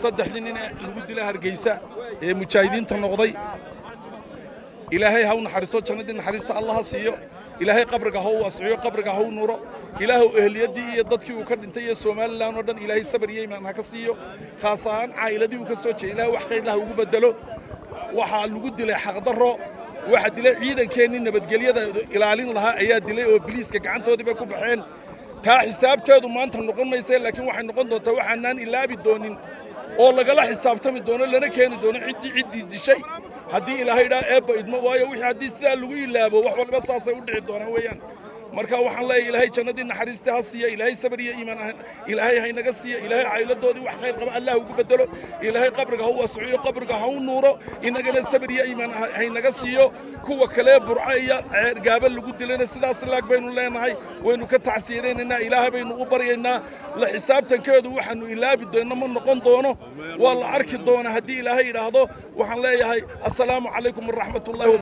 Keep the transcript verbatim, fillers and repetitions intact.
saddexdii nin lagu dilay Hargeysa ee mujaahidiinta noqday ilaahay ha u naxariiso jannadii naxariista Allah siiyo ilaahay qabriga ha u wasiyo qabriga ha u nuuro ilaahu ehliyadii iyo dadkii uu ka dhintay ee Soomaaliland oo dhan ilaahay sabir iyo iimaan ha ka siiyo khaasaan caa'iladii uu ka soo jeeday wax khayr lah ugu bedelo waxa lagu dilay xaq darro waxa dilay ciidankeenii nabadgelyada ilaalin lahaa ayaa dilay oo biliiska gacantoodii bay ku baxeen taa xisaabteedu maanta noqon maysa laakiin waxay noqon doontaa waxaan ilaabi doonin oo lagala xisaabtami doono lana keeni doono cidii cidii dishay haddii ilaahay dhaa eebba idmo waayo wixii haddii sidaa lagu ilaabo wax walba saasay u dhici doonaan weeyaan marka waxaan leeyahay ilaahay jannadii naxariista ha siiyo ilaahay sabir iyo iimaan ilaahay hay naga siiyo ilaahay caa'iladoodii wax khayr qaba Allah ugu bedelo ilaahay qabriga ha u wasiyo qabriga ha u nuuro inagana sabir iyo iimaan hay naga siiyo kuwa kale burcaya gaaba lagu dilayna sidaas laag baynu leenahay waynu ka tacsiideynaa ilaahay baynu u baryaynaa la xisaabtankeedu waxaanu ilaabi doonaa ma noqon doono waa la arki doona haddii ilaahay yiraahdo waxaan leeyahay assalaamu calaykum wa rahmatullahi